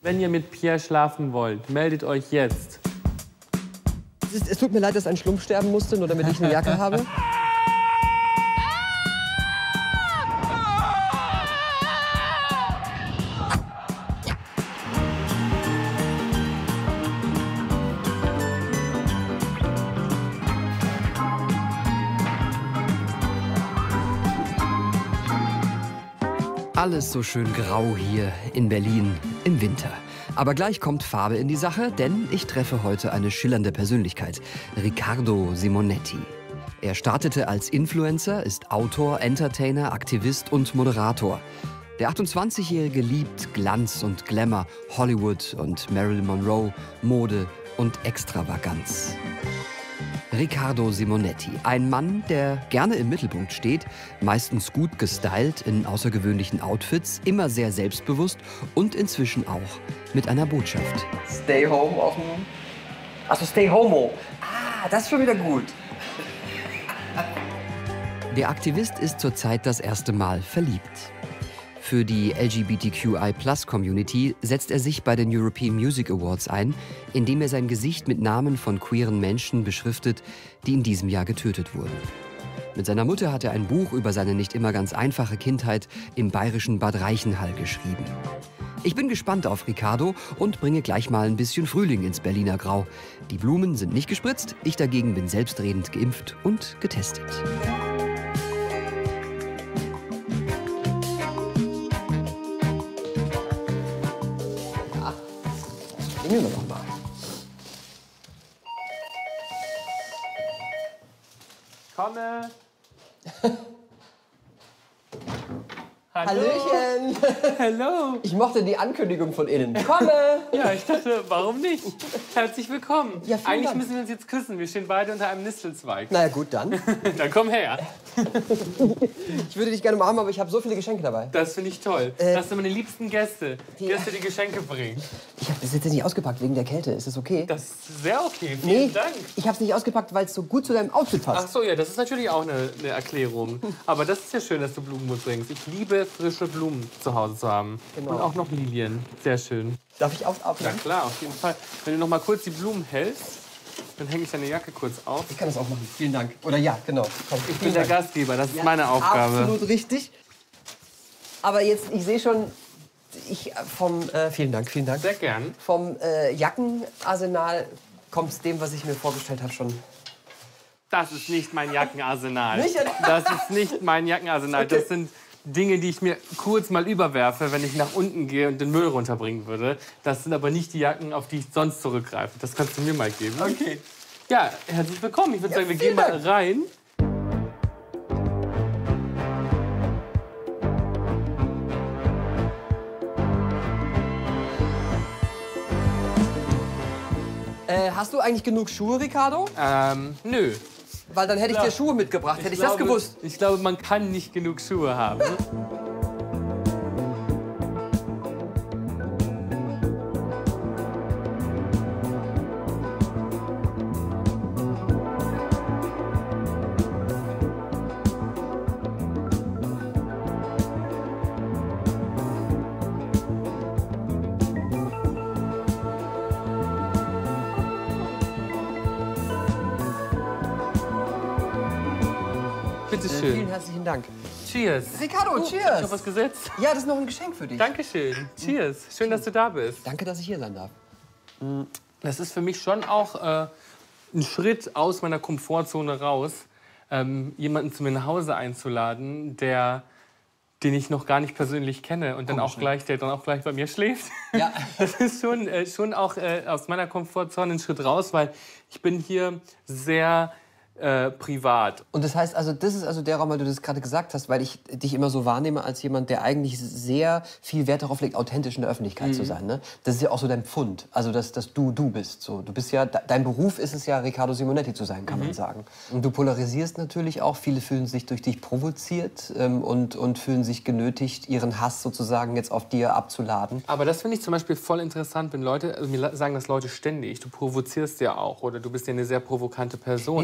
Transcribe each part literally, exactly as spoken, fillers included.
Wenn ihr mit Pierre schlafen wollt, meldet euch jetzt. Es, es tut mir leid, dass ein Schlumpf sterben musste, nur damit ich eine Jacke habe. Alles so schön grau hier in Berlin im Winter. Aber gleich kommt Farbe in die Sache, denn ich treffe heute eine schillernde Persönlichkeit, Riccardo Simonetti. Er startete als Influencer, ist Autor, Entertainer, Aktivist und Moderator. Der achtundzwanzigjährige liebt Glanz und Glamour, Hollywood und Marilyn Monroe, Mode und Extravaganz. Riccardo Simonetti, ein Mann, der gerne im Mittelpunkt steht, meistens gut gestylt in außergewöhnlichen Outfits, immer sehr selbstbewusst und inzwischen auch mit einer Botschaft. Stay home auf dem... Achso, stay homo. Ah, das ist schon wieder gut. Der Aktivist ist zurzeit das erste Mal verliebt. Für die L G B T Q I Plus Community setzt er sich bei den European Music Awards ein, indem er sein Gesicht mit Namen von queeren Menschen beschriftet, die in diesem Jahr getötet wurden. Mit seiner Mutter hat er ein Buch über seine nicht immer ganz einfache Kindheit im bayerischen Bad Reichenhall geschrieben. Ich bin gespannt auf Riccardo und bringe gleich mal ein bisschen Frühling ins Berliner Grau. Die Blumen sind nicht gespritzt, ich dagegen bin selbstredend geimpft und getestet. Nehmen wir noch mal. Komme. Hallöchen! Hallo. Ich mochte die Ankündigung von innen. Komme! Ja, ich dachte, warum nicht? Herzlich willkommen. Ja, vielen Eigentlich Dank. müssen wir uns jetzt küssen. Wir stehen beide unter einem Nistelzweig. Na ja, gut, dann. Dann komm her. Ich würde dich gerne umarmen, aber ich habe so viele Geschenke dabei. Das finde ich toll. Äh, das sind meine liebsten Gäste. ja. Gäste, die Geschenke bringen. Ich habe das jetzt nicht ausgepackt wegen der Kälte. Ist das okay? Das ist sehr okay. Vielen Nee, Dank. ich habe es nicht ausgepackt, weil es so gut zu deinem Outfit passt. Ach so, ja, das ist natürlich auch eine, eine Erklärung. Aber das ist ja schön, dass du Blumen mitbringst. Ich liebe frische Blumen zu Hause zu haben. Genau. Und auch noch Lilien. Sehr schön. Darf ich auf, Ja aufnehmen? klar, auf jeden Fall. Wenn du noch mal kurz die Blumen hältst, dann hänge ich deine Jacke kurz auf. Ich kann das auch machen. Vielen Dank. Oder ja, genau. Komm, Ich bin der Gastgeber, das ist Ja, meine Aufgabe. Absolut richtig. Aber jetzt, ich sehe schon, ich vom, äh, vielen Dank, vielen Dank. Sehr gern. Vom äh, Jackenarsenal kommt es dem, was ich mir vorgestellt habe, schon. Das ist nicht mein Jackenarsenal. Nicht? Das ist nicht mein Jackenarsenal. Okay. Das sind Dinge, die ich mir kurz mal überwerfe, wenn ich nach unten gehe und den Müll runterbringen würde. Das sind aber nicht die Jacken, auf die ich sonst zurückgreife. Das kannst du mir mal geben. Okay. Ja, herzlich willkommen. Ich würde Ja, sagen, wir vielen gehen mal Dank. rein. Äh, hast du eigentlich genug Schuhe, Riccardo? Ähm, nö. Weil dann hätte ich dir Schuhe mitgebracht. Hätte ich, das glaube, gewusst. Ich glaube, man kann nicht genug Schuhe haben. Bitte Äh, schön. vielen herzlichen Dank. Cheers. Riccardo, Oh, cheers. Ich habe was gesetzt. Ja, das ist noch ein Geschenk für dich. Dankeschön. Cheers. Schön, dass du da bist. Danke, dass ich hier sein darf. Das ist für mich schon auch äh, ein Schritt aus meiner Komfortzone raus, ähm, jemanden zu mir nach Hause einzuladen, der, den ich noch gar nicht persönlich kenne und dann Komisch, auch gleich, der dann auch gleich bei mir schläft. Ja. Das ist schon, äh, schon auch äh, aus meiner Komfortzone ein Schritt raus, weil ich bin hier sehr äh, privat. Und das heißt also, das ist also der Raum, weil du das gerade gesagt hast, weil ich dich immer so wahrnehme als jemand, der eigentlich sehr viel Wert darauf legt, authentisch in der Öffentlichkeit zu sein. Ne? Das ist ja auch so dein Pfund, also dass, dass du du bist. So. Du bist ja, dein Beruf ist es ja, Riccardo Simonetti zu sein, kann man sagen. Und du polarisierst natürlich auch. Viele fühlen sich durch dich provoziert ähm, und, und fühlen sich genötigt, ihren Hass sozusagen jetzt auf dir abzuladen. Aber das finde ich zum Beispiel voll interessant, wenn Leute, also mir sagen das Leute ständig, du provozierst ja auch oder du bist ja eine sehr provokante Person. Nee, das finde ich ja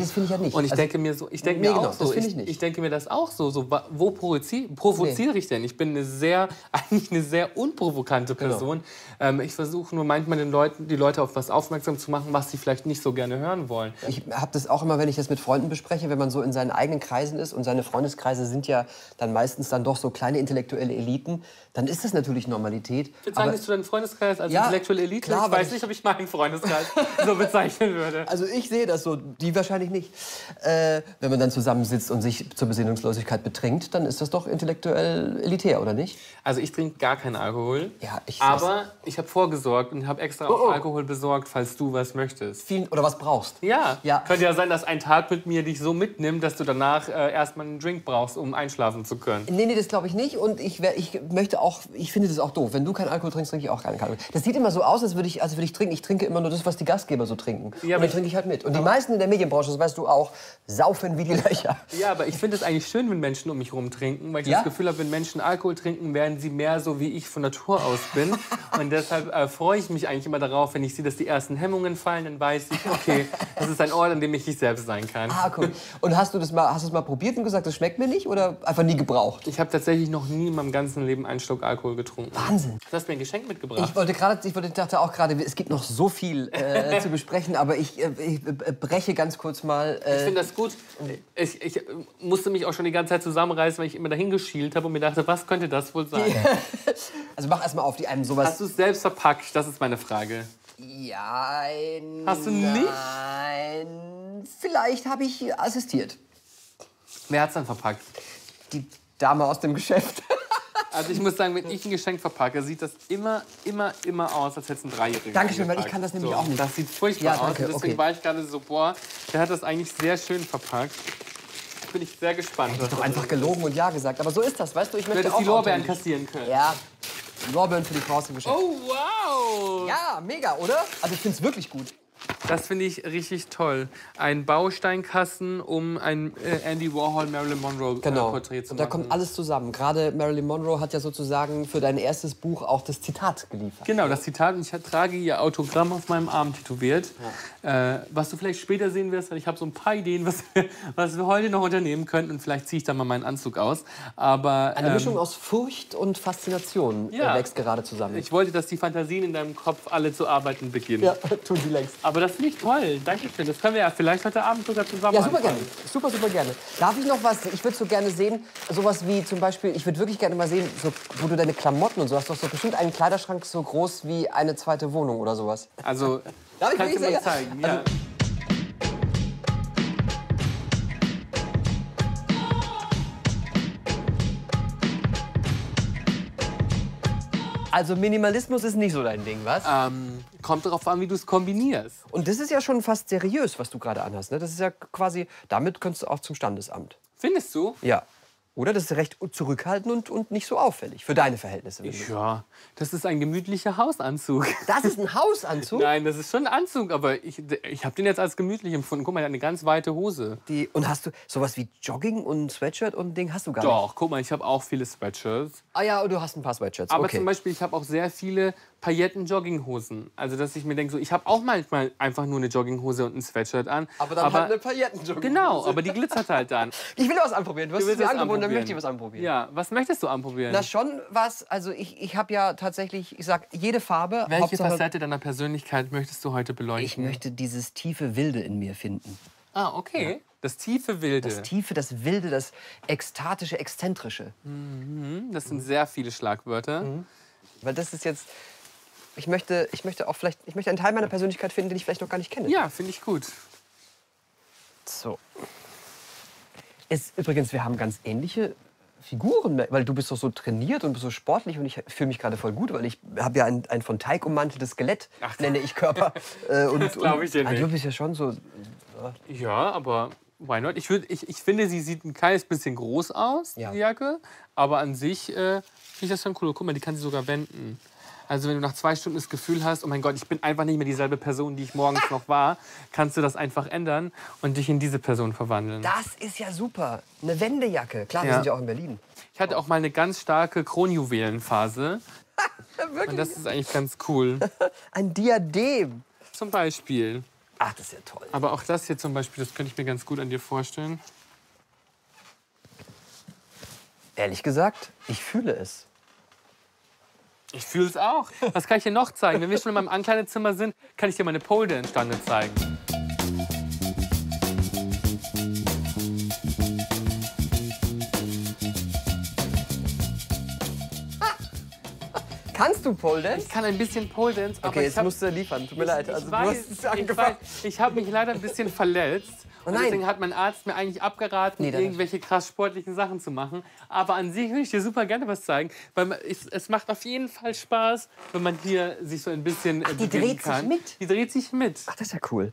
nicht. Und ich Also, denke mir so, ich denke nee, mir genau, auch so, das finde ich, ich nicht. ich denke mir das auch so, so wa- wo provoziere provoziere ich denn? Ich bin eine sehr, eigentlich eine sehr unprovokante Genau. Person. Ähm, ich versuche nur manchmal den Leuten, die Leute auf was aufmerksam zu machen, was sie vielleicht nicht so gerne hören wollen. Ich habe das auch immer, wenn ich das mit Freunden bespreche, wenn man so in seinen eigenen Kreisen ist und seine Freundeskreise sind ja dann meistens dann doch so kleine intellektuelle Eliten, dann ist das natürlich Normalität. Ich würde sagen, Aber- dass du deinen Freundeskreis als Ja, intellektuelle Elite, klar, ich weil weiß ich- nicht, ob ich meinen Freundeskreis so bezeichnen würde. Also ich sehe das so, die wahrscheinlich nicht. Äh, wenn man dann zusammensitzt und sich zur Besinnungslosigkeit betrinkt, dann ist das doch intellektuell elitär, oder nicht? Also ich trinke gar keinen Alkohol, Ja, ich- aber ich habe vorgesorgt und habe extra Oh, auch oh. Alkohol besorgt, falls du was möchtest. Viel, oder was brauchst. Ja. Ja. Könnte ja sein, dass ein Tag mit mir dich so mitnimmt, dass du danach äh, erstmal einen Drink brauchst, um einschlafen zu können. Nee, nee, das glaube ich nicht. Und ich, wär, ich möchte auch, ich finde das auch doof. Wenn du keinen Alkohol trinkst, trinke ich auch keinen Alkohol. Das sieht immer so aus, als würde ich, als würde ich trinken. Ich trinke immer nur das, was die Gastgeber so trinken. Ja, und aber dann ich- trinke ich halt mit. Und die meisten in der Medienbranche, das weißt du auch, saufen wie die Löcher. Ja, aber ich finde es eigentlich schön, wenn Menschen um mich herum trinken, weil ich Ja? das Gefühl habe, wenn Menschen Alkohol trinken, werden sie mehr so, wie ich von Natur aus bin. Und deshalb äh, freue ich mich eigentlich immer darauf, wenn ich sehe, dass die ersten Hemmungen fallen, dann weiß ich, okay, das ist ein Ort, an dem ich ich selbst sein kann. Ah, cool. Und hast du das mal, hast du es mal probiert und gesagt, das schmeckt mir nicht oder einfach nie gebraucht? Ich habe tatsächlich noch nie in meinem ganzen Leben einen Schluck Alkohol getrunken. Wahnsinn. Du hast mir ein Geschenk mitgebracht. Ich wollte gerade, ich wollte, dachte auch gerade, es gibt noch so viel äh, zu besprechen, aber ich, äh, ich äh, breche ganz kurz mal. Ich Äh, finde das gut. Ich, ich musste mich auch schon die ganze Zeit zusammenreißen, weil ich immer dahin geschielt habe und mir dachte, was könnte das wohl sein? also mach erst mal auf, die einem sowas. Hast du es selbst verpackt? Das ist meine Frage. Ja, Hast du nicht? Nein. Vielleicht habe ich assistiert. Wer hat es dann verpackt? Die Dame aus dem Geschäft. Also ich muss sagen, wenn ich ein Geschenk verpacke, sieht das immer, immer, immer aus, als hätte es ein Dreijähriger Dankeschön, weil ich verpackt. kann das nämlich auch nicht. Das sieht furchtbar Ja, aus. danke, Und deswegen okay. war ich gerade so, boah, der hat das eigentlich sehr schön verpackt. Bin ich sehr gespannt. was Doch das einfach ist. gelogen und ja gesagt. Aber so ist das, weißt du, ich Du möchte hättest auch die Lorbeeren authentisch- kassieren können. Ja, Lorbeeren für die Frau aus dem Geschäft. Oh, wow! Ja, mega, oder? Also ich finde es wirklich gut. Das finde ich richtig toll. Ein Bausteinkasten, um ein äh, Andy Warhol, Marilyn Monroe Genau. äh, Porträt zu Und da machen. kommt alles zusammen. Gerade Marilyn Monroe hat ja sozusagen für dein erstes Buch auch das Zitat geliefert. Genau, das Zitat. Und ich trage ihr Autogramm auf meinem Arm tätowiert. Äh, was du vielleicht später sehen wirst, weil ich habe so ein paar Ideen, was wir, was wir heute noch unternehmen könnten. Und vielleicht ziehe ich dann mal meinen Anzug aus. Aber Eine ähm, Mischung aus Furcht und Faszination Ja. äh, wächst gerade zusammen. ich wollte, dass die Fantasien in deinem Kopf alle zu arbeiten beginnen. ja, tun sie längst. Aber das finde ich toll. Dankeschön. Das können wir ja vielleicht heute Abend sogar zusammen Ja, super anfangen. gerne. Super, super gerne. Darf ich noch was? Ich würde so gerne sehen, sowas wie zum Beispiel, ich würde wirklich gerne mal sehen, so, wo du deine Klamotten und so hast. Du hast doch bestimmt einen Kleiderschrank so groß wie eine zweite Wohnung oder sowas. Also, Darf ich kannst du wirklich mir sagen? zeigen. Ja. Also Minimalismus ist nicht so dein Ding, was? Ähm, kommt darauf an, wie du es kombinierst. Und das ist ja schon fast seriös, was du gerade anhast. Ne? Das ist ja quasi, damit könntest du auch zum Standesamt. Findest du? Ja. Oder das ist recht zurückhaltend und, und nicht so auffällig. Für deine Verhältnisse. würde ich sagen. Ja, das ist ein gemütlicher Hausanzug. Das ist ein Hausanzug? Nein, das ist schon ein Anzug, aber ich, ich habe den jetzt als gemütlich empfunden. Guck mal, der hat eine ganz weite Hose. Die, und hast du sowas wie Jogging und Sweatshirt und ein Ding hast du gar nicht? Doch, guck mal, ich habe auch viele Sweatshirts. Ah ja, und du hast ein paar Sweatshirts. Aber okay. zum Beispiel, ich habe auch sehr viele Pailletten-Jogginghosen. Also, dass ich mir denke, so, ich habe auch manchmal einfach nur eine Jogginghose und ein Sweatshirt an. aber dann halt eine Paillettenjogging. Genau, aber die glitzert halt dann. Ich will was anprobieren. Du hast Du es willst mir was angeboten, dann anprobieren. möchte ich was anprobieren. Ja, was möchtest du anprobieren? Na schon was, also ich, ich habe ja tatsächlich, ich sag, jede Farbe, Welche Hauptsache, Facette deiner Persönlichkeit möchtest du heute beleuchten? ich möchte dieses tiefe Wilde in mir finden. Ah, okay. Das tiefe Wilde. Das Tiefe, das Wilde, das Ekstatische, Exzentrische. Das sind sehr viele Schlagwörter. Weil das ist jetzt, ich möchte, ich möchte auch vielleicht, ich möchte einen Teil meiner Persönlichkeit finden, den ich vielleicht noch gar nicht kenne. Ja, finde ich gut. So. Ist, übrigens, wir haben ganz ähnliche Figuren, weil du bist doch so trainiert und bist so sportlich und ich fühle mich gerade voll gut, weil ich habe ja ein, ein von Teig ummanteltes Skelett, Ach. nenne ich Körper. Äh, und, Das glaub ich dir und, nicht. Du bist ja schon so, Ja, aber why not? Ich, würd, ich, ich finde, sie sieht ein kleines bisschen groß aus, Ja. die Jacke. Aber an sich äh, finde ich das schon cool. Guck mal, die kann sie sogar wenden. Also wenn du nach zwei Stunden das Gefühl hast, oh mein Gott, ich bin einfach nicht mehr dieselbe Person, die ich morgens noch war, kannst du das einfach ändern und dich in diese Person verwandeln. das ist ja super. Eine Wendejacke. Klar, wir Ja. sind ja auch in Berlin. Ich hatte auch mal eine ganz starke Kronjuwelenphase. Und Wirklich? das ist eigentlich ganz cool. Ein Diadem. Zum Beispiel. Ach, das ist ja toll. Aber auch das hier zum Beispiel, das könnte ich mir ganz gut an dir vorstellen. Ehrlich gesagt, ich fühle es. Ich fühle es auch. Was kann ich dir noch zeigen? Wenn wir schon in meinem Ankleidezimmer sind, kann ich dir meine Pole Dance-Stange zeigen. Kannst du Pole Dance? Ich kann ein bisschen Pole Dance, aber Okay, ich jetzt hab, musst du liefern. Tut mir leid. ich Also, du weiß, hast es ich, angefangen. weiß, ich habe mich leider ein bisschen verletzt. Oh Und nein. deswegen hat mein Arzt mir eigentlich abgeraten, Nee, dann irgendwelche krass sportlichen Sachen zu machen. Aber an sich würde ich dir super gerne was zeigen. Weil man- es, es macht auf jeden Fall Spaß, wenn man hier sich so ein bisschen äh, die bewegen dreht sich kann. mit? Die dreht sich mit. Ach, das ist ja cool.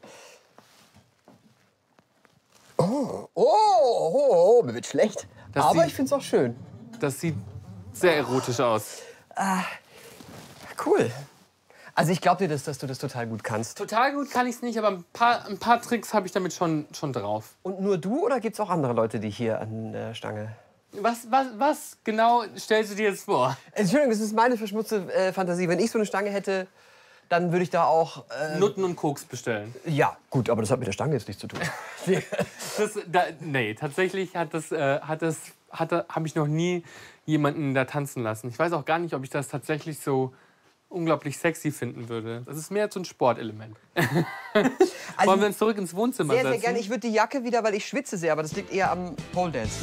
Oh, oh, oh, oh mir wird schlecht. Das Aber sieht- ich finde es auch schön. Das sieht sehr erotisch aus. Cool. Also ich glaube dir, das, dass du das total gut kannst. Total gut kann ich es nicht, aber ein paar, ein paar Tricks habe ich damit schon, schon drauf. Und nur du oder gibt es auch andere Leute, die hier an der Stange... Was, was, was genau stellst du dir jetzt vor? Entschuldigung, das ist meine verschmutzte äh, Fantasie. Wenn ich so eine Stange hätte, dann würde ich da auch... Äh, Nutten und Koks bestellen. ja, gut, aber das hat mit der Stange jetzt nichts zu tun. Das, da, nee, tatsächlich hat das, äh, hat das, hat, habe ich noch nie jemanden da tanzen lassen. Ich weiß auch gar nicht, ob ich das tatsächlich so unglaublich sexy finden würde. Das ist mehr so ein Sportelement. Wollen wir uns zurück ins Wohnzimmer Sehr, setzen? sehr gerne. Ich würde die Jacke wieder, weil ich schwitze sehr, aber das liegt eher am Pole Dancen.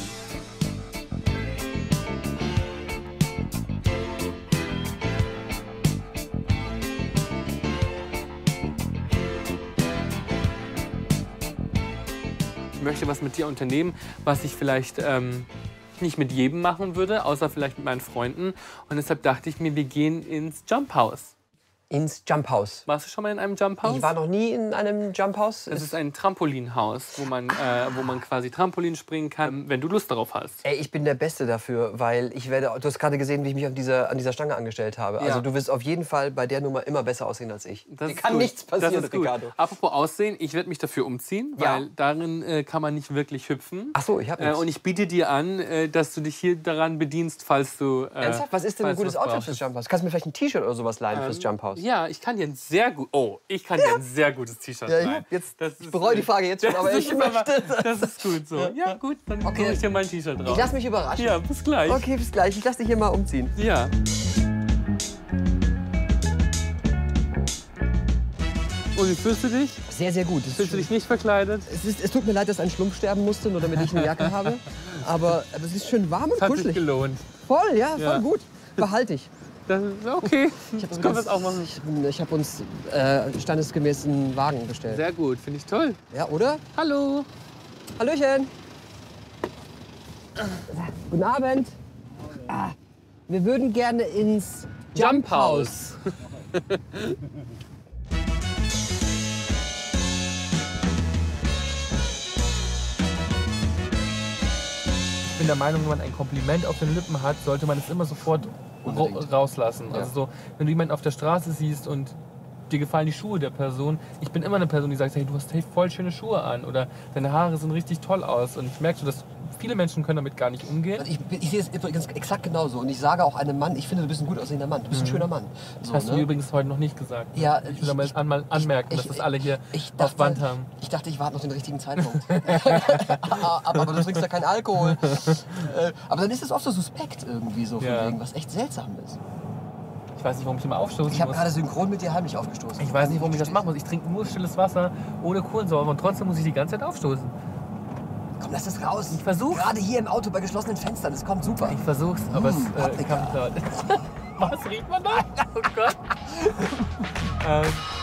Ich möchte was mit dir unternehmen, was ich vielleicht ähm, nicht mit jedem machen würde, außer vielleicht mit meinen Freunden. Und deshalb dachte ich mir, wir gehen ins Jump House. Ins Jump House. Warst du schon mal in einem Jump House? Ich war noch nie in einem Jump House. Das ist ein Trampolinhaus, wo man, äh, wo man quasi Trampolin springen kann, wenn du Lust darauf hast. Ey, ich bin der Beste dafür, weil ich werde. Du hast gerade gesehen, wie ich mich an dieser, an dieser Stange angestellt habe. Also Ja. du wirst auf jeden Fall bei der Nummer immer besser aussehen als ich. Das Dir ist kann gut. nichts passieren, das ist gut. Ricardo. Apropos Aussehen, ich werde mich dafür umziehen, Ja. weil darin äh, kann man nicht wirklich hüpfen. Ach so, ich hab äh, nichts. Und ich biete dir an, äh, dass du dich hier daran bedienst, falls du. Äh, Ernsthaft? Was ist denn ein falls du gutes was Outfit brauchst. fürs Jump House? Kannst du mir vielleicht ein T-Shirt oder sowas leihen fürs Jump House? Ja, ich kann dir ein sehr gut. Oh, ich kann dir ein sehr gutes T-Shirt Ja, ich- leihen. jetzt- Das ich ist- bereue die Frage jetzt schon, das aber ist ich aber- möchte das. Das ist gut so. Ja, gut, dann Okay. okay. ich dir mein T-Shirt drauf. Ich lass mich überraschen. Ja, bis gleich. Okay, bis gleich. Ich lass dich hier mal umziehen. Ja. Und wie fühlst du dich? Sehr, sehr gut. Es, Fühlst du dich nicht verkleidet? es, ist, es tut mir leid, dass ein Schlumpf sterben musste, nur damit ich eine Jacke habe. Aber, aber es ist schön warm und Hat sich kuschelig. gelohnt. Voll, ja, voll Ja. gut. Behalte ich. Das ist okay. Ich Das habe können wir jetzt auch machen. Ich, ich habe uns äh, standesgemäß einen Wagen bestellt. Sehr gut, finde ich toll. Ja, oder? Hallo. Hallöchen. Guten Abend. Ah, wir würden gerne ins Jump House. Ich bin der Meinung, wenn man ein Kompliment auf den Lippen hat, sollte man es immer sofort ra rauslassen. Also so, wenn du jemanden auf der Straße siehst und dir gefallen die Schuhe der Person, ich bin immer eine Person, die sagt, hey, du hast hey, voll schöne Schuhe an oder deine Haare sehen richtig toll aus. Und ich merke so, dass viele Menschen können damit gar nicht umgehen. Ich, ich sehe es übrigens exakt genauso. Und ich sage auch einem Mann, ich finde, du bist ein gut aussehender Mann. Du bist ein schöner Mann. So, Hast du ne? mir übrigens heute noch nicht gesagt. Ja, Ich will mal an, mal anmerken, dass das alle hier ich auf dachte, Band haben. Ich dachte, ich warte noch den richtigen Zeitpunkt. aber, aber du trinkst ja keinen Alkohol. Äh, aber dann ist es oft so suspekt irgendwie so, von Ja. wegen, was echt seltsam ist. Ich weiß nicht, warum ich immer aufstoßen Ich habe muss. gerade synchron mit dir heimlich aufgestoßen. Ich weiß nicht, warum ich das machen muss. Ich trinke nur stilles Wasser, ohne Kohlensäure und trotzdem muss ich die ganze Zeit aufstoßen. Komm, lass es raus. Ich versuch's. Gerade hier im Auto bei geschlossenen Fenstern, das kommt super. Ich versuch's, aber Mm, es äh, Paprika. kam dort. Was riecht man da? Oh Gott. ähm,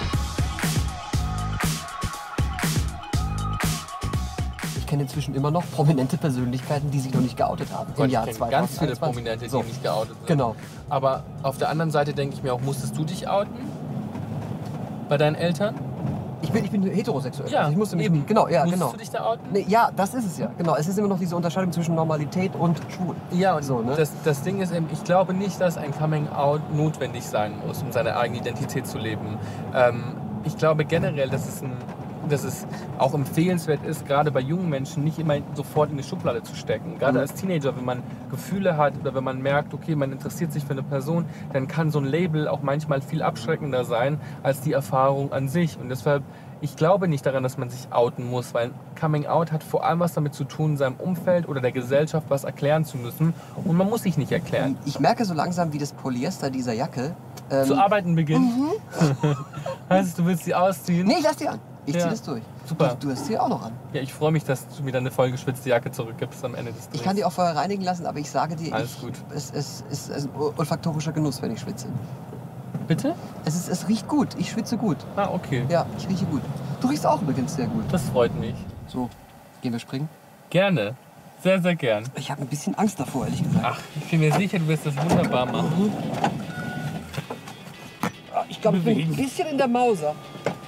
Ich kenne inzwischen immer noch prominente Persönlichkeiten, die sich noch nicht geoutet haben. Gott, Im Jahr ich kenne ganz viele zweitausendeinundzwanzig. Prominente, die So. nicht geoutet sind. Genau. Aber auf der anderen Seite denke ich mir auch, musstest du dich outen? Bei deinen Eltern? Ich bin, ich bin heterosexuell. Ja, also ich musste mich, eben. Genau, ja, Musstest genau. du dich da outen? Nee, ja, das ist es ja. Genau, es ist immer noch diese Unterscheidung zwischen Normalität und schwul. Ja, und So, ne? das, das Ding ist eben, ich glaube nicht, dass ein Coming-out notwendig sein muss, um seine eigene Identität zu leben. Ähm, ich glaube generell, dass es, ein, dass es auch empfehlenswert ist, gerade bei jungen Menschen nicht immer sofort in eine Schublade zu stecken. Gerade Mhm. als Teenager, wenn man Gefühle hat oder wenn man merkt, okay, man interessiert sich für eine Person, dann kann so ein Label auch manchmal viel abschreckender sein als die Erfahrung an sich. Und deshalb, ich glaube nicht daran, dass man sich outen muss, weil Coming Out hat vor allem was damit zu tun, seinem Umfeld oder der Gesellschaft was erklären zu müssen. Und man muss sich nicht erklären. Ich merke so langsam, wie das Polyester dieser Jacke... Ähm, Zu arbeiten beginnt. Mhm. Heißt, du willst sie ausziehen? Nee, ich lass die an. Ich Ja. zieh das durch. Super. Du, du hast sie auch noch an. Ja, ich freue mich, dass du mir dann eine vollgeschwitzte Jacke zurückgibst am Ende des Drehs. Ich kann die auch vorher reinigen lassen, aber ich sage dir, Alles ich, gut. Es, es, es ist ein olfaktorischer Genuss, wenn ich schwitze. Bitte? Es, ist, es riecht gut. Ich schwitze gut. Ah, okay. Ja, ich rieche gut. Du riechst auch übrigens sehr gut. Das freut mich. So, gehen wir springen? Gerne. Sehr, sehr gern. Ich habe ein bisschen Angst davor, ehrlich gesagt. Ach, ich bin mir sicher, du wirst das wunderbar machen. Ich glaube, ich bin ein bisschen in der Mauser.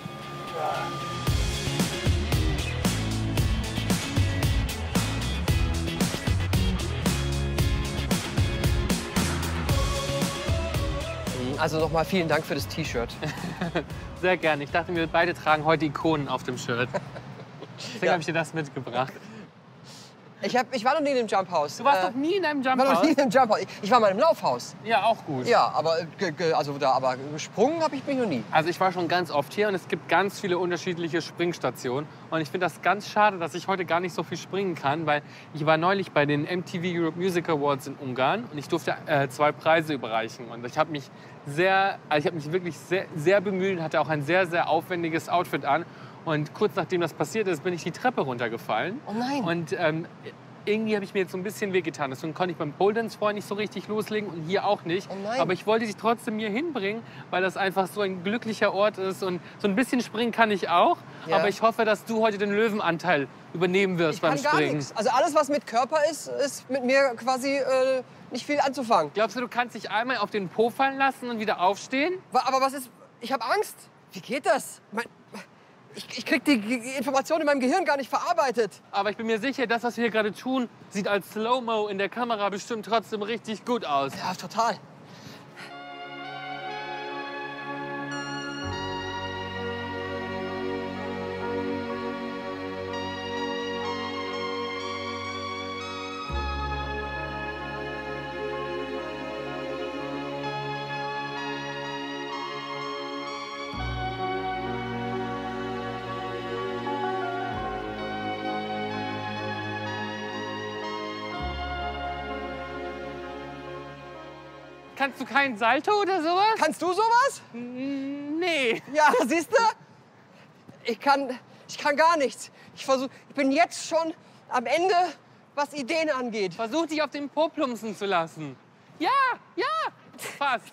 Also nochmal vielen Dank für das T-Shirt. Sehr gerne. Ich dachte, wir beide tragen heute Ikonen auf dem Shirt. Deswegen Ja. habe ich dir das mitgebracht. Ich, hab, ich war noch nie in einem Jump House. Du warst Äh, doch nie in einem Ich war noch Jumphouse? nie in einem Jump House. Ich- Ich war mal im Laufhaus. Ja, auch gut. Ja, aber, äh, ge- ge- also da, aber gesprungen habe ich mich noch nie. Also ich war schon ganz oft hier und es gibt ganz viele unterschiedliche Springstationen. Und ich finde das ganz schade, dass ich heute gar nicht so viel springen kann, weil ich war neulich bei den M T V Europe Music Awards in Ungarn und ich durfte äh, zwei Preise überreichen. Und ich habe mich sehr, also ich habe mich wirklich sehr, sehr bemüht und hatte auch ein sehr, sehr aufwendiges Outfit an. Und kurz nachdem das passiert ist, bin ich die Treppe runtergefallen. Oh nein. Und ähm, irgendwie habe ich mir jetzt so ein bisschen wehgetan. Deswegen konnte ich beim Pole Dance vorher nicht so richtig loslegen und hier auch nicht. Oh nein. Aber ich wollte sie trotzdem hier hinbringen, weil das einfach so ein glücklicher Ort ist. Und so ein bisschen springen kann ich auch. Ja. Aber ich hoffe, dass du heute den Löwenanteil übernehmen wirst Ich beim kann gar Springen. nichts. Also alles, was mit Körper ist, ist mit mir quasi äh, nicht viel anzufangen. Glaubst du, du kannst dich einmal auf den Po fallen lassen und wieder aufstehen? Wa- Aber was ist... Ich habe Angst. Wie geht das? Mein, ich, ich krieg die G- Informationen in meinem Gehirn gar nicht verarbeitet. Aber ich bin mir sicher, das, was wir hier gerade tun, sieht als Slow-Mo in der Kamera bestimmt trotzdem richtig gut aus. Ja, total. Kannst du keinen Salto oder sowas? Kannst du sowas? Nee. Ja, siehst du? Ich kann, ich kann gar nichts. Ich, versuch, ich bin jetzt schon am Ende, was Ideen angeht. Versuch dich auf den Po plumpsen zu lassen. Ja, ja, fast.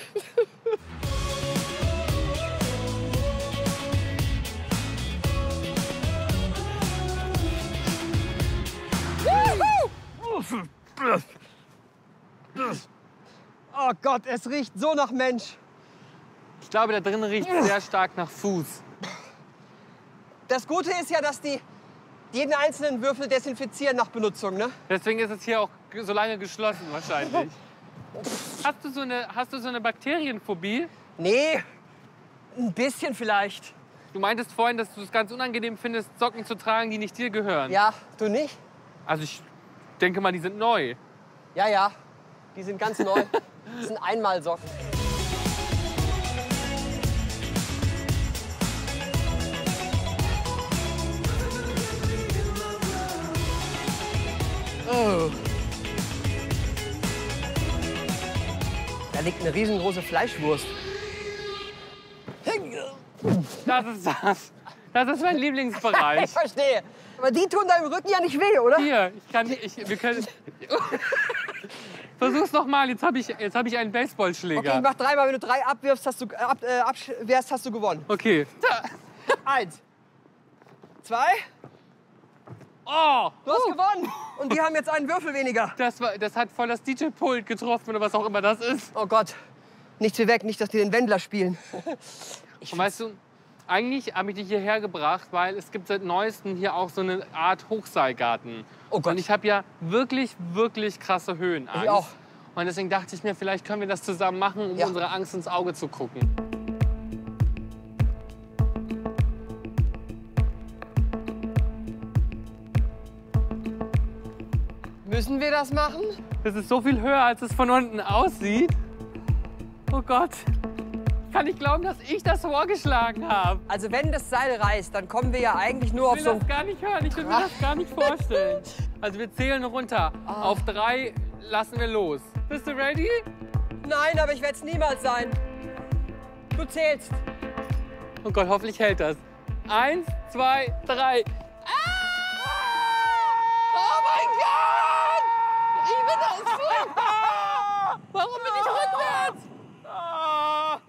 Oh Gott, es riecht so nach Mensch. Ich glaube, da drin riecht sehr stark nach Fuß. Das Gute ist ja, dass die jeden einzelnen Würfel desinfizieren nach Benutzung, ne? Deswegen ist es hier auch ge- so lange geschlossen wahrscheinlich. Hast du so eine, hast du so eine Bakterienphobie? Nee, ein bisschen vielleicht. Du meintest vorhin, dass du es ganz unangenehm findest, Socken zu tragen, die nicht dir gehören. Ja, du nicht? Also ich denke mal, die sind neu. Ja, ja, die sind ganz neu. Das sind Einmalsocken. Oh. Da liegt eine riesengroße Fleischwurst. Das ist das. Das ist mein Lieblingsbereich. Ich verstehe. Aber die tun deinem Rücken ja nicht weh, oder? Hier, ich kann, ich, wir können. Versuch's noch mal. Jetzt habe ich, jetzt hab ich einen Okay, ich Baseballschläger. mach dreimal. Wenn du drei abwirfst, hast du, äh, ab, äh, abwehrst, hast du gewonnen. Okay. Eins. Zwei. Oh, Du hast gewonnen. Und die haben jetzt einen Würfel weniger. das, war, das hat voll das D J-Pult getroffen oder was auch immer das ist. Oh Gott. Nichts wie weg, nicht, dass die den Wendler spielen. Und weißt du, eigentlich habe ich dich hierher gebracht, weil es gibt seit Neuestem hier auch so eine Art Hochseilgarten. Oh Gott. Und ich habe ja wirklich, wirklich krasse Höhenangst. Ich auch. Und deswegen dachte ich mir, vielleicht können wir das zusammen machen, um Ja. unserer Angst ins Auge zu gucken. Müssen wir das machen? Das ist so viel höher, als es von unten aussieht. Oh Gott. Ich kann nicht glauben, dass ich das vorgeschlagen habe. Also wenn das Seil reißt, dann kommen wir ja eigentlich nur auf Ich so will ein... das gar nicht hören, ich will mir das gar nicht vorstellen. Also wir zählen runter. Auf drei lassen wir los. Bist du ready? Nein, aber ich werde es niemals sein. Du zählst. Oh Gott, hoffentlich hält das. Eins, zwei, drei. Ah! Oh mein Gott! Ich bin das furchtbar! Warum bin ich rückwärts? Ah!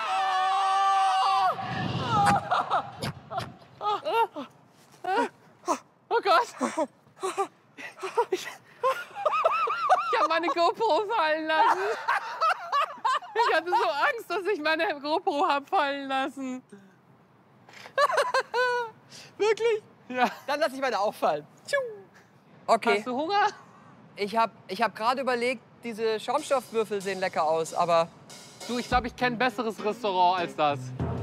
Oh Gott! Ich, ich habe meine GoPro fallen lassen. Ich hatte so Angst, dass ich meine GoPro habe fallen lassen. Wirklich? Ja. Dann lasse ich meine auffallen. Okay. Hast du Hunger? Ich habe ich hab gerade überlegt, diese Schaumstoffwürfel sehen lecker aus, aber... Du, ich glaube, ich kenne ein besseres Restaurant als das.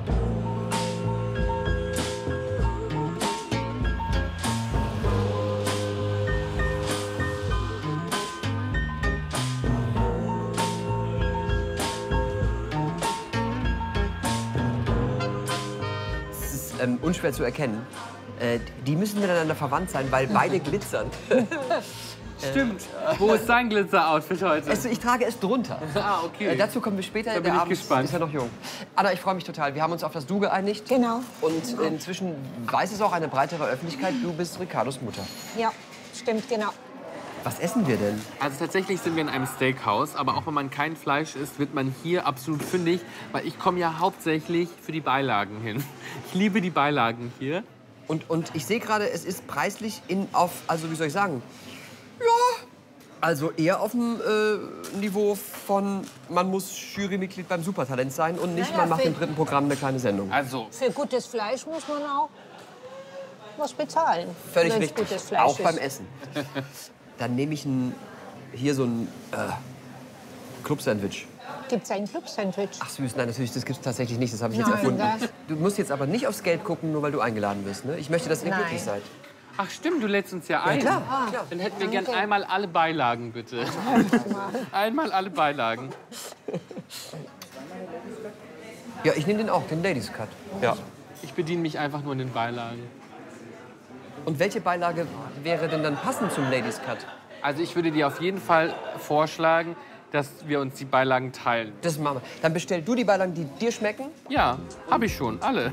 Es ist ähm, unschwer zu erkennen. Äh, die müssen miteinander verwandt sein, weil beide glitzern. Stimmt. Wo ist dein Glitzer-Outfit heute? Also ich trage es drunter. Ah, okay. Äh, dazu kommen wir später. Da bin Der ich Abend gespannt. ist ja noch jung. Anna, ich freue mich total. Wir haben uns auf das Du geeinigt. Genau. Und inzwischen weiß es auch eine breitere Öffentlichkeit, du bist Ricardos Mutter. Ja, stimmt, genau. Was essen wir denn? Also tatsächlich sind wir in einem Steakhouse, aber auch wenn man kein Fleisch isst, wird man hier absolut fündig, weil ich komme ja hauptsächlich für die Beilagen hin. Ich liebe die Beilagen hier. Und, und ich sehe gerade, es ist preislich in auf, also wie soll ich sagen, ja, also eher auf dem äh, Niveau von, man muss Jurymitglied beim Supertalent sein und nicht, Naja, man macht für- im dritten Programm eine kleine Sendung. Also, Für gutes Fleisch muss man auch was bezahlen. Völlig wenn's richtig, Gutes Fleisch auch ist. beim Essen. Dann nehme ich ein, hier so ein äh, Club-Sandwich. Gibt's ein Club-Sandwich? Ach süß, nein, natürlich, das gibt es tatsächlich nicht, das habe ich jetzt Nein, erfunden. das- Du musst jetzt aber nicht aufs Geld gucken, nur weil du eingeladen wirst. Ne? Ich möchte, dass ihr Nein. glücklich seid. ach stimmt, du lädst uns ja ein. klar. Ah, Dann hätten wir gern danke. einmal alle Beilagen, bitte. Einmal alle Beilagen. Ja, ich nehme den auch, den Ladies Cut. Ja. Ich bediene mich einfach nur in den Beilagen. Und welche Beilage wäre denn dann passend zum Ladies Cut? Also ich würde dir auf jeden Fall vorschlagen, dass wir uns die Beilagen teilen. Das machen wir. Dann bestell du die Beilagen, die dir schmecken. Ja, habe ich schon, alle.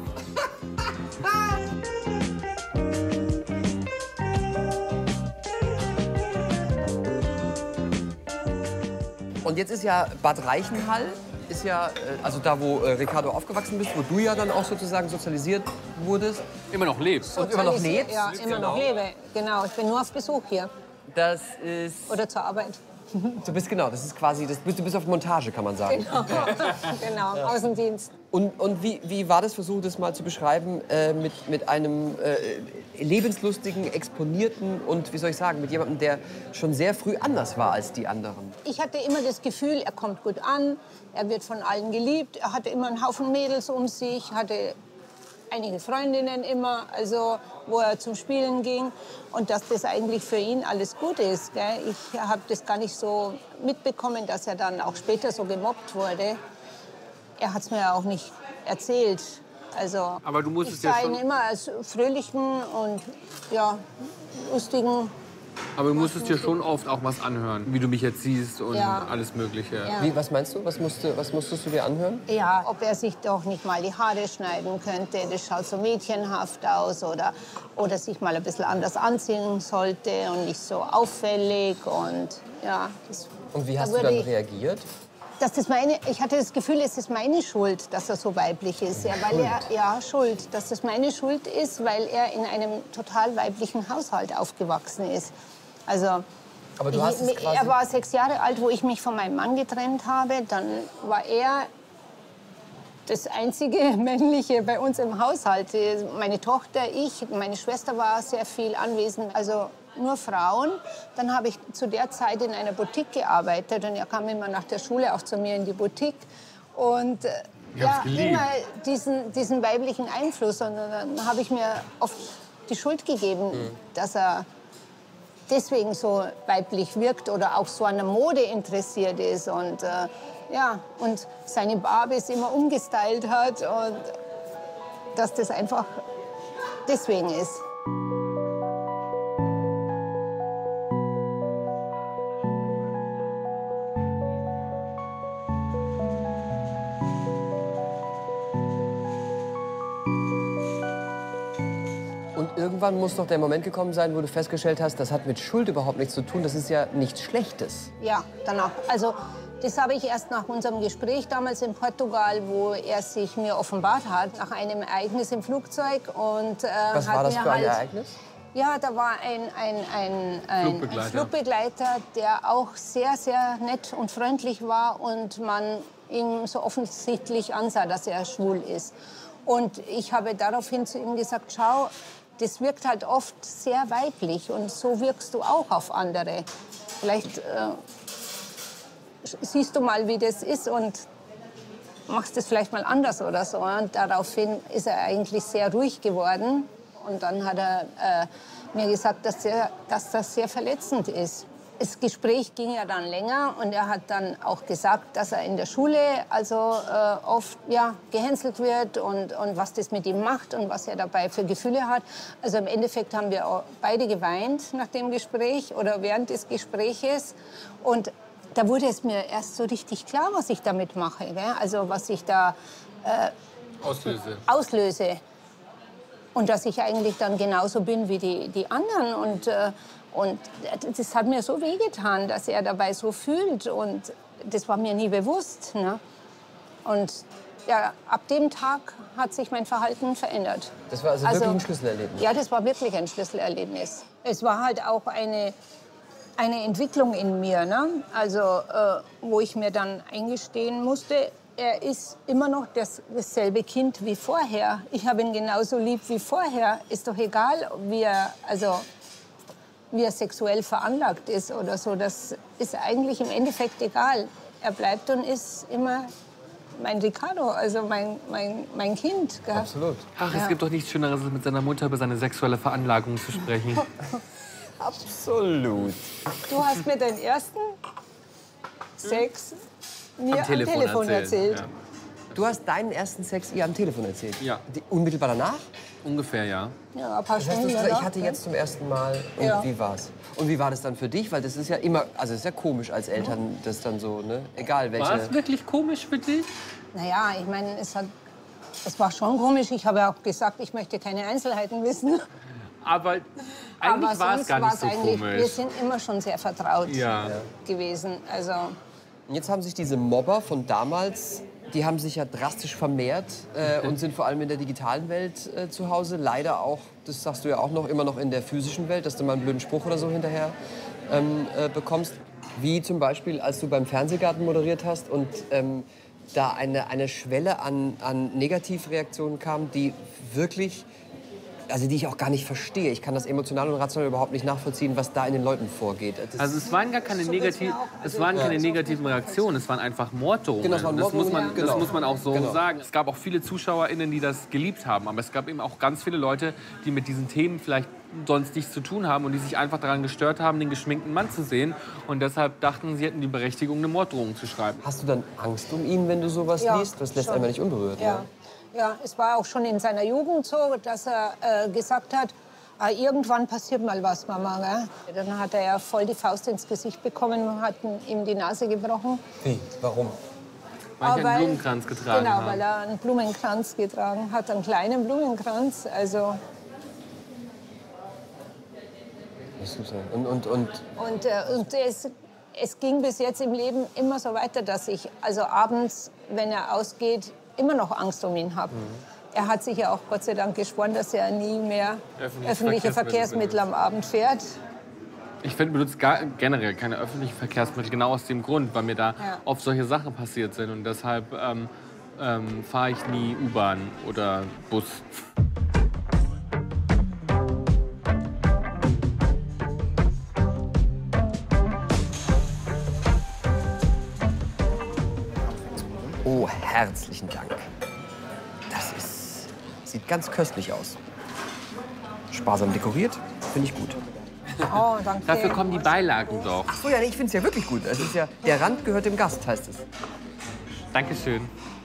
Und jetzt ist ja Bad Reichenhall, ist ja, äh, also da, wo äh, Ricardo aufgewachsen bist, wo du ja dann auch sozusagen sozialisiert wurdest. Immer noch lebst. Und immer noch Sozialisiert, lebst. Ja, immer noch Genau. lebe. Genau, ich bin nur auf Besuch hier. Das ist, Oder zur Arbeit. du bist genau, das ist quasi, das, du bist auf Montage, kann man sagen. Genau, im Außendienst. Und, und wie, wie war das, versuch das mal zu beschreiben, äh, mit, mit einem äh, lebenslustigen, exponierten und, wie soll ich sagen, mit jemandem, der schon sehr früh anders war als die anderen? Ich hatte immer das Gefühl, er kommt gut an, er wird von allen geliebt, er hatte immer einen Haufen Mädels um sich, hatte einige Freundinnen immer, also wo er zum Spielen ging und dass das eigentlich für ihn alles gut ist. Gell? Ich habe das gar nicht so mitbekommen, dass er dann auch später so gemobbt wurde. Er hat es mir auch nicht erzählt. Also Aber du musstest ich ja sah schon- ihn immer als fröhlichen und ja, lustigen. Aber du musstest dir schon oft auch was anhören, wie du mich jetzt siehst und Ja. alles Mögliche. Ja. Wie, was meinst du? Was, musste, was musstest du dir anhören? Ja, ob er sich doch nicht mal die Haare schneiden könnte, das schaut so mädchenhaft aus. Oder, oder sich mal ein bisschen anders anziehen sollte und nicht so auffällig. Und, ja, das, Und wie da hast du würde dann ich, reagiert? dass das meine, ich hatte das Gefühl, es ist meine Schuld, dass er so weiblich ist. Ja, weil er, ja, Schuld. Dass das meine Schuld ist, weil er in einem total weiblichen Haushalt aufgewachsen ist. Also, Aber du hast es ich, quasi- er war sechs Jahre alt, wo ich mich von meinem Mann getrennt habe. Dann war er das einzige Männliche bei uns im Haushalt. Meine Tochter, ich, meine Schwester war sehr viel anwesend. Also nur Frauen. Dann habe ich zu der Zeit in einer Boutique gearbeitet und er kam immer nach der Schule auch zu mir in die Boutique und äh, Ich hab's ja, geliebt. immer diesen, diesen weiblichen Einfluss. Und dann habe ich mir oft die Schuld gegeben, dass er deswegen so weiblich wirkt oder auch so an der Mode interessiert ist. Und äh, ja, und seine Barbies immer umgestylt hat und dass das einfach deswegen ist. Und irgendwann muss doch der Moment gekommen sein, wo du festgestellt hast, das hat mit Schuld überhaupt nichts zu tun, das ist ja nichts Schlechtes. Ja, danach. Also das habe ich erst nach unserem Gespräch damals in Portugal, wo er sich mir offenbart hat, nach einem Ereignis im Flugzeug. Und, äh, Was hat war das mir für ein halt, Ereignis? Ja, da war ein, ein, ein, ein Flugbegleiter. Flugbegleiter, der auch sehr, sehr nett und freundlich war und man ihm so offensichtlich ansah, dass er schwul ist. Und ich habe daraufhin zu ihm gesagt, schau, das wirkt halt oft sehr weiblich und so wirkst du auch auf andere. Vielleicht äh, siehst du mal, wie das ist und machst es vielleicht mal anders oder so. Und daraufhin ist er eigentlich sehr ruhig geworden. Und dann hat er äh, mir gesagt, dass, er, dass das sehr verletzend ist. Das Gespräch ging ja dann länger und er hat dann auch gesagt, dass er in der Schule also äh, oft ja, gehänselt wird und, und was das mit ihm macht und was er dabei für Gefühle hat. Also im Endeffekt haben wir auch beide geweint nach dem Gespräch oder während des Gespräches. Und da wurde es mir erst so richtig klar, was ich damit mache. Gell? Also was ich da äh, Auslöse. auslöse. Und dass ich eigentlich dann genauso bin wie die, die anderen. Und, äh, und das hat mir so wehgetan, dass er dabei so fühlt. Und das war mir nie bewusst. Ne? Und ja, ab dem Tag hat sich mein Verhalten verändert. Das war also, Also wirklich ein Schlüsselerlebnis? Ja, das war wirklich ein Schlüsselerlebnis. Es war halt auch eine, eine Entwicklung in mir, ne? Also, äh, wo ich mir dann eingestehen musste, er ist immer noch das, dasselbe Kind wie vorher. Ich habe ihn genauso lieb wie vorher. Ist doch egal, wie er, also, wie er sexuell veranlagt ist oder so. Das ist eigentlich im Endeffekt egal. Er bleibt und ist immer mein Ricardo, also mein, mein, mein Kind. Gell? Absolut. Ach, Ja. es gibt doch nichts Schöneres, als mit seiner Mutter über seine sexuelle Veranlagung zu sprechen. Absolut. Du hast mir deinen ersten Sex mir Am Telefon, Telefon erzählen. erzählt. Ja. Du hast deinen ersten Sex ihr am Telefon erzählt? Ja. Die, unmittelbar danach? Ungefähr, ja. Ja, ein paar Das heißt, Stunden du hast gesagt, danach, ich hatte ne? jetzt zum ersten Mal. Und Ja. wie war's? Und wie war das dann für dich? Weil das ist ja immer, also es ist ja komisch als Eltern, das dann so, ne? Egal welche. War es wirklich komisch für dich? Naja, ich meine, es, hat, es war schon komisch. Ich habe auch gesagt, ich möchte keine Einzelheiten wissen. Aber eigentlich Aber war es sonst gar war nicht es so eigentlich, komisch. wir sind immer schon sehr vertraut Ja. gewesen. Also, Und jetzt haben sich diese Mobber von damals, die haben sich ja drastisch vermehrt äh, und sind vor allem in der digitalen Welt äh, zu Hause. Leider auch, das sagst du ja auch noch, immer noch in der physischen Welt, dass du mal einen blöden Spruch oder so hinterher ähm, äh, bekommst. Wie zum Beispiel, als du beim Fernsehgarten moderiert hast und ähm, da eine, eine Schwelle an, an Negativreaktionen kam, die wirklich, also die ich auch gar nicht verstehe. Ich kann das emotional und rational überhaupt nicht nachvollziehen, was da in den Leuten vorgeht. Das Also es waren gar keine, negativ, es waren keine negativen Reaktionen, es waren einfach Morddrohungen. Genau, es waren das, muss Morddrohungen, man, genau. das muss man auch so Genau. sagen. Es gab auch viele ZuschauerInnen, die das geliebt haben, aber es gab eben auch ganz viele Leute, die mit diesen Themen vielleicht sonst nichts zu tun haben und die sich einfach daran gestört haben, den geschminkten Mann zu sehen und deshalb dachten, sie hätten die Berechtigung, eine Morddrohung zu schreiben. Hast du dann Angst um ihn, wenn du sowas Ja, liest? Das lässt schon. einmal nicht unberührt. ja. Ja, es war auch schon in seiner Jugend so, dass er äh, gesagt hat, ah, irgendwann passiert mal was, Mama. Gell? Dann hat er ja voll die Faust ins Gesicht bekommen und hat ihm die Nase gebrochen. Wie? Warum? Weil ich Aber einen Blumenkranz getragen Genau, habe. weil er einen Blumenkranz getragen hat, einen kleinen Blumenkranz. Also, Und, und, und und äh, und es, es ging bis jetzt im Leben immer so weiter, dass ich also abends, wenn er ausgeht, immer noch Angst um ihn habe. Er hat sich ja auch Gott sei Dank geschworen, dass er nie mehr Öffentliche öffentliche Verkehrsmittel Verkehrsmittel am Abend fährt. Ich finde, benutze gar, generell keine öffentlichen Verkehrsmittel, genau aus dem Grund, weil mir da Ja. oft solche Sachen passiert sind. Und deshalb ähm, ähm, fahre ich nie U-Bahn oder Bus. oh, herzlichen Dank. Das ist, sieht ganz köstlich aus. Sparsam dekoriert, finde ich gut. Oh, danke. Dafür kommen die Beilagen doch. Ach so, ja, nee, ich finde es ja wirklich gut. Es ist ja, der Rand gehört dem Gast, heißt es. Dankeschön.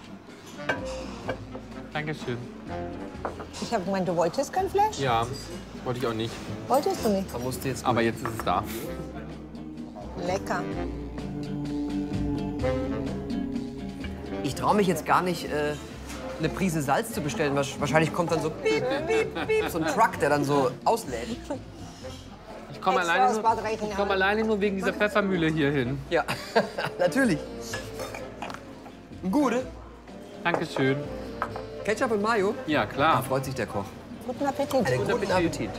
Dankeschön. Ich habe gemeint, du wolltest kein Fleisch? Ja, wollte ich auch nicht. Wolltest du nicht? Da musst du jetzt Aber jetzt ist es da. Lecker. Ich traue mich jetzt gar nicht, äh, eine Prise Salz zu bestellen. Wahrscheinlich kommt dann so piep, piep, piep, so ein Truck, der dann so auslädt. Ich komme Extra alleine, aus nur- Bad Reichenhall. ich komm alleine nur wegen dieser Pfeffermühle hier hin. Ja, natürlich. Ein Gute. Dankeschön. Ketchup und Mayo? Ja, Da klar. freut sich der Koch. Guten Appetit. Einen guten Appetit.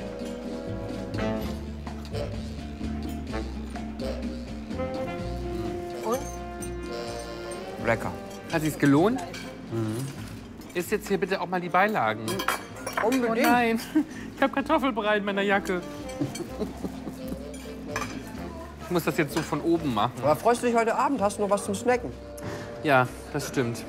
Und? Lecker. Hat sich's gelohnt? Mhm. Isst jetzt hier bitte auch mal die Beilagen. Oh Unbedingt. nein, ich habe Kartoffelbrei in meiner Jacke. Ich muss das jetzt so von oben machen. Aber freust du dich heute Abend? Hast du noch was zum Snacken? Ja, das stimmt.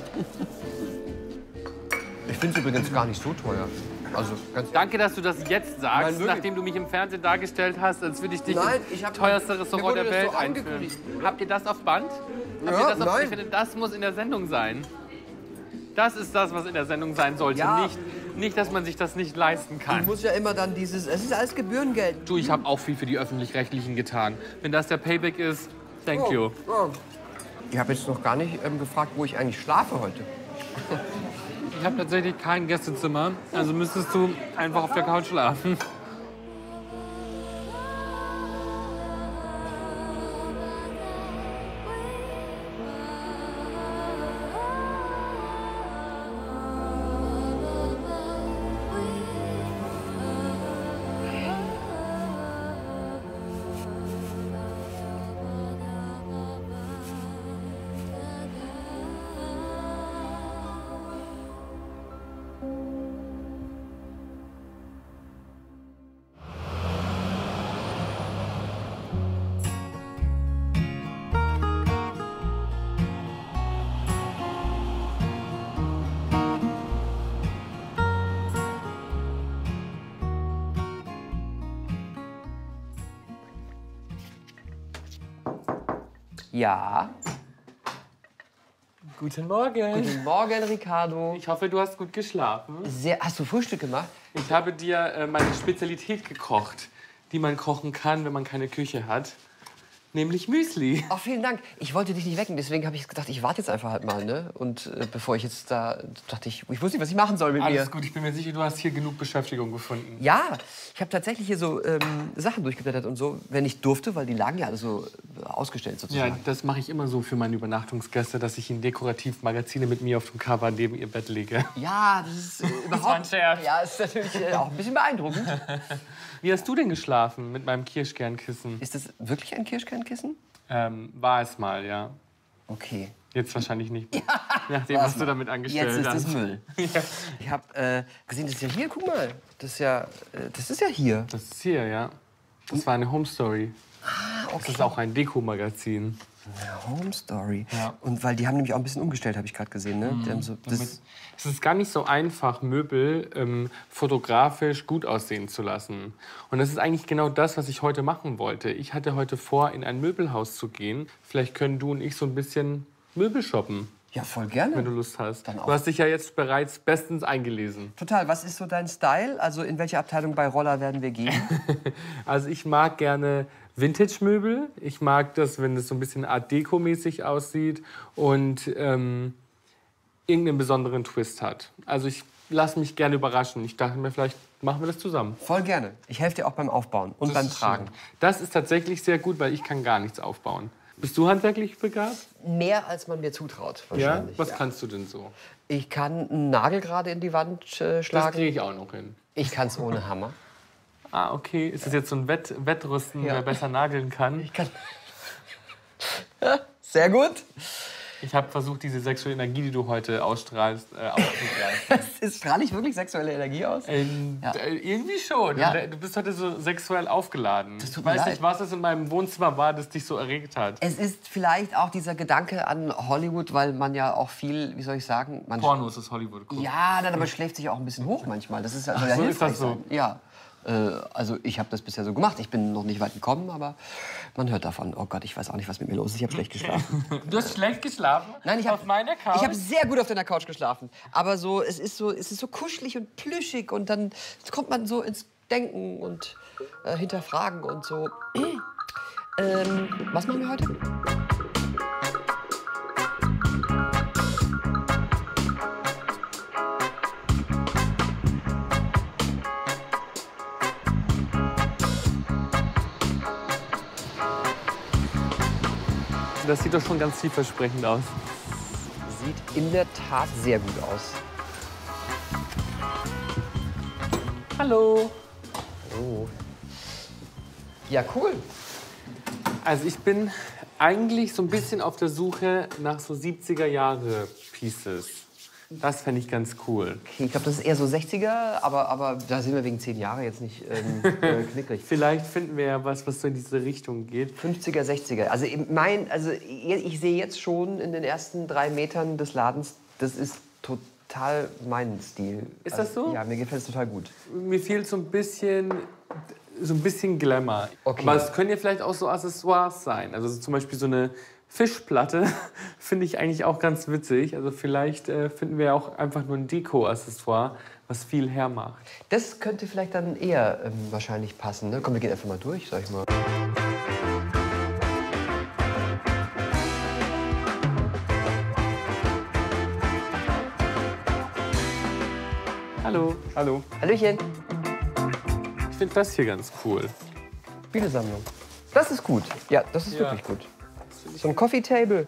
Ich finde es übrigens gar nicht so teuer. Also ganz Danke, dass du das jetzt sagst, Nein, wirklich. nachdem du mich im Fernsehen dargestellt hast, als würde ich dich Nein, ins ich hab- teuerste mir Restaurant wurde der das Welt so einführen. angekündigt. Habt ihr das auf Band? Habt Ja, ihr das auf, nein. Ich finde, das muss in der Sendung sein. Das ist das, was in der Sendung sein sollte. Ja. Nicht, nicht, dass man sich das nicht leisten Ich kann. muss ja immer dann dieses, es ist alles Gebührengeld. Du, ich habe auch viel für die Öffentlich-Rechtlichen getan. Wenn das der Payback ist, thank you. Oh. Ich habe jetzt noch gar nicht ähm, gefragt, wo ich eigentlich schlafe heute. Ich habe tatsächlich kein Gästezimmer, also müsstest du einfach auf der Couch schlafen. Ja. Guten Morgen. Guten Morgen, Ricardo. Ich hoffe, du hast gut geschlafen. Sehr, hast du Frühstück gemacht? Ich habe dir äh, meine Spezialität gekocht, die man kochen kann, wenn man keine Küche hat. Nämlich Müsli. Ach, vielen Dank. Ich wollte dich nicht wecken, deswegen habe ich gedacht, ich warte jetzt einfach halt mal, ne? Und äh, bevor ich jetzt da, dachte ich, ich wusste nicht, was ich machen soll mit Alles mir. gut, ich bin mir sicher, du hast hier genug Beschäftigung gefunden. Ja, ich habe tatsächlich hier so ähm, Sachen durchgeblättert und so, wenn ich durfte, weil die lagen ja alle so äh, ausgestellt sozusagen. Ja, das mache ich immer so für meine Übernachtungsgäste, dass ich ihnen dekorativ Magazine mit mir auf dem Cover neben ihr Bett lege. Ja, das ist äh, überhaupt. war ein Scherz. Ja, ist natürlich äh, auch ein bisschen beeindruckend. Wie hast du denn geschlafen mit meinem Kirschkernkissen? Ist das wirklich ein Kirschkernkissen? Ähm, war es mal, ja. Okay. Jetzt wahrscheinlich nicht mehr. Nachdem, was du damit angestellt Jetzt ist hast. das Müll. Ja. Ich habe äh, gesehen, das ist ja hier, guck mal. Das ist ja, äh, das ist ja hier. Das ist hier, ja. Das war eine Home Story. Ah, Das ist auch ein Dekomagazin. Home Story. Ja. Und weil die haben nämlich auch ein bisschen umgestellt, habe ich gerade gesehen. Ne? Die haben so, Damit, das, es ist gar nicht so einfach, Möbel ähm, fotografisch gut aussehen zu lassen. Und das ist eigentlich genau das, was ich heute machen wollte. Ich hatte heute vor, in ein Möbelhaus zu gehen. Vielleicht können du und ich so ein bisschen Möbel shoppen, ja, voll gerne. wenn du Lust hast. Dann auch. Du hast dich ja jetzt bereits bestens eingelesen. Total. Was ist so dein Style? Also in welche Abteilung bei Roller werden wir gehen? Also ich mag gerne Vintage-Möbel. Ich mag das, wenn es so ein bisschen Art Deko-mäßig aussieht und ähm, irgendeinen besonderen Twist hat. Also ich lasse mich gerne überraschen. Ich dachte mir, vielleicht machen wir das zusammen. Voll gerne. Ich helfe dir auch beim Aufbauen und beim ist Tragen. schön. Das ist tatsächlich sehr gut, weil ich kann gar nichts aufbauen. Bist du handwerklich begabt? Mehr als man mir zutraut, Ja? wahrscheinlich. Was kannst du denn so? Ich kann einen Nagel gerade in die Wand äh, Das schlagen. kriege ich auch noch hin. Ich kann es ohne Hammer. Ah, okay. Ist das jetzt so ein Wett Wettrüsten, Ja. wer besser nageln kann? Ich kann. Sehr gut. Ich habe versucht, diese sexuelle Energie, die du heute ausstrahlst, äh, auszugleichen. Ist, strahle ich wirklich sexuelle Energie aus? Ähm, Ja. äh, irgendwie schon. Ja. Du- Du bist heute so sexuell aufgeladen. Das tut Ich mir weiß leid. nicht, was es in meinem Wohnzimmer war, das dich so erregt hat. Es ist vielleicht auch dieser Gedanke an Hollywood, weil man ja auch viel, wie soll ich sagen, man Pornos ist Hollywood. Cool. ja, dann aber schläft sich auch ein bisschen hoch manchmal. Das ist ja, soll ja so ist hilfreich das so. sein. Ja. Äh, also ich habe das bisher so gemacht. Ich bin noch nicht weit gekommen, aber man hört davon. Oh Gott, ich weiß auch nicht, was mit mir los ist. Ich habe schlecht geschlafen. Du hast schlecht geschlafen? Nein, ich habe auf meiner Couch? Ich habe sehr gut auf deiner Couch geschlafen. Aber so, es ist so, es ist so kuschelig und plüschig und dann kommt man so ins Denken und äh, hinterfragen und so. ähm, was machen wir heute? Das sieht doch schon ganz vielversprechend aus. Sieht in der Tat sehr gut aus. Hallo. Oh. Ja, cool. Also ich bin eigentlich so ein bisschen auf der Suche nach so siebziger Jahre Pieces. Das fände ich ganz cool. Okay, ich glaube, das ist eher so sechziger, aber, aber da sind wir wegen zehn Jahre jetzt nicht ähm, äh, knickrig. Vielleicht finden wir ja was, was so in diese Richtung geht. fünfziger, sechziger. Also, mein, also ich sehe jetzt schon in den ersten drei Metern des Ladens, das ist total mein Stil. Ist also, das so? Ja, mir gefällt es total gut. Mir fehlt so ein bisschen, so ein bisschen Glamour. Okay. Aber es können ja vielleicht auch so Accessoires sein. Also so zum Beispiel so eine Fischplatte finde ich eigentlich auch ganz witzig. Also vielleicht äh, finden wir auch einfach nur ein Deko-Accessoire, was viel hermacht. Das könnte vielleicht dann eher ähm, wahrscheinlich passen. Ne? Komm, wir gehen einfach mal durch, sag ich mal. Hallo. Hallo. Hallöchen. Ich finde das hier ganz cool. Spielesammlung. Das ist gut. Ja, das ist Ja. wirklich gut. So ein Coffee Table.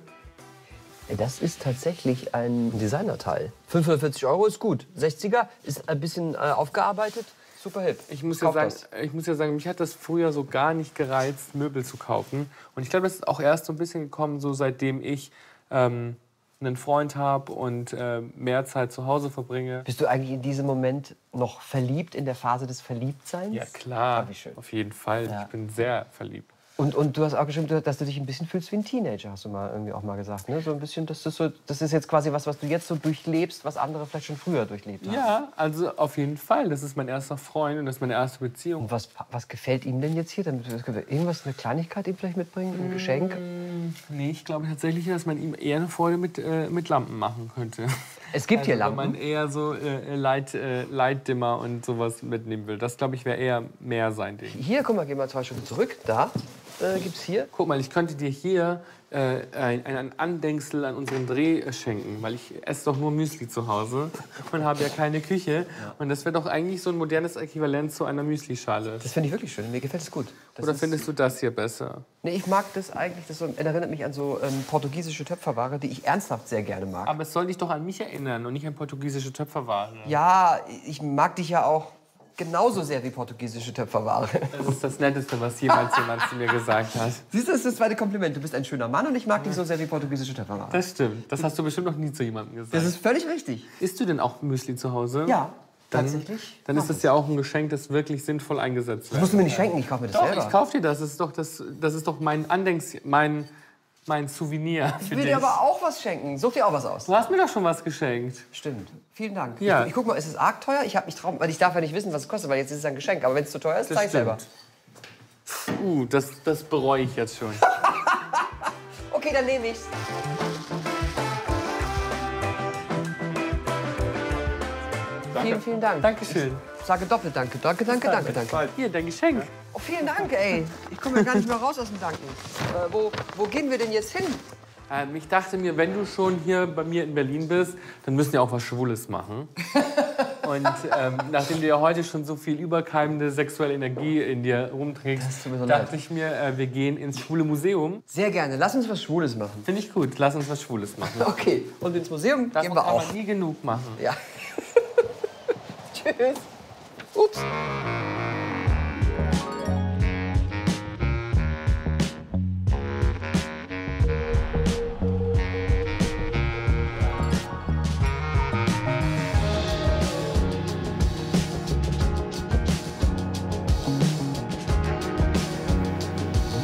Ey, das ist tatsächlich ein Designerteil. fünfhundertvierzig Euro ist gut. sechziger ist ein bisschen äh, aufgearbeitet. Super hip. Ich muss, ja Kauf sagen, das. ich muss ja sagen, mich hat das früher so gar nicht gereizt, Möbel zu kaufen. Und ich glaube, das ist auch erst so ein bisschen gekommen, so seitdem ich ähm, einen Freund habe und äh, mehr Zeit zu Hause verbringe. Bist du eigentlich in diesem Moment noch verliebt, in der Phase des Verliebtseins? Ja, klar. Ah, wie schön. Auf jeden Fall. Ja. Ich bin sehr verliebt. Und, und du hast auch geschrieben, dass du dich ein bisschen fühlst wie ein Teenager, hast du mal irgendwie auch mal gesagt. Ne? So ein bisschen, das ist, so, das ist jetzt quasi was, was du jetzt so durchlebst, was andere vielleicht schon früher durchlebt haben. Ja, also auf jeden Fall. Das ist mein erster Freund und das ist meine erste Beziehung. Und was, was gefällt ihm denn jetzt hier? Damit wir irgendwas, eine Kleinigkeit ihm vielleicht mitbringen, ein Geschenk? Nee, ich glaube tatsächlich, dass man ihm eher eine Freude mit, äh, mit Lampen machen könnte. Es gibt hier Also, Lampen. wenn man eher so äh, Light, äh, Lightdimmer und sowas mitnehmen will. Das, glaube ich, wäre eher mehr sein Ding. Hier, guck mal, gehen wir zwei Schritte zurück. Da äh, gibt's hier. Guck mal, ich könnte dir hier äh, ein, ein Andenksel an unseren Dreh äh, schenken, weil ich esse doch nur Müsli zu Hause und habe ja keine Küche. Und das wäre doch eigentlich so ein modernes Äquivalent zu einer Müslischale. Das finde ich wirklich schön. Mir gefällt es gut. Das Oder ist- findest du das hier besser? Nee, ich mag das eigentlich. Das so, erinnert mich an so ähm, portugiesische Töpferware, die ich ernsthaft sehr gerne mag. Aber es soll dich doch an mich erinnern und nicht an portugiesische Töpferware. Ja, ich mag dich ja auch genauso sehr wie portugiesische Töpferware. Das ist das Netteste, was jemals jemand zu mir gesagt hat. Siehst du, das ist das zweite Kompliment. Du bist ein schöner Mann und ich mag dich so sehr wie portugiesische Töpferware. Das stimmt. Das hast du bestimmt noch nie zu jemandem gesagt. Das ist völlig richtig. Isst du denn auch Müsli zu Hause? Ja, Dann, tatsächlich. dann ist das ja auch ein Geschenk, das wirklich sinnvoll eingesetzt Das wird. musst du mir nicht schenken, ich kaufe mir das Doch, selber. ich kauf dir das. Das ist doch, das, das ist doch mein Andenks... mein... mein Souvenir Ich für will dich. dir aber auch was schenken. Such dir auch was aus. Du hast mir doch schon was geschenkt. Stimmt. Vielen Dank. Ja. Ich, ich guck mal, ist es arg teuer? Ich, hab mich traum, weil ich darf ja nicht wissen, was es kostet, weil jetzt ist es ein Geschenk. Aber wenn es zu teuer ist, Das zeig ich selber. stimmt. Uh, das, das bereue ich jetzt schon. Okay, dann nehme ich's. Vielen, vielen Dank. Dankeschön. Ich sage doppelt Danke. Danke, danke, danke, danke. Hier, dein Geschenk. Oh, vielen Dank, ey. Ich komme ja gar nicht mehr raus aus dem Danken. Äh, wo, wo gehen wir denn jetzt hin? Ähm, ich dachte mir, wenn du schon hier bei mir in Berlin bist, dann müssen wir auch was Schwules machen. Und ähm, nachdem du ja heute schon so viel überkeimende sexuelle Energie in dir rumträgst, tut mir so dachte leid. ich mir, äh, wir gehen ins Schwule Museum. Sehr gerne. Lass uns was Schwules machen. Finde ich gut. Lass uns was Schwules machen. Okay. Und ins Museum Das gehen kann wir auch. man nie genug machen. Ja. Tschüss. Ups.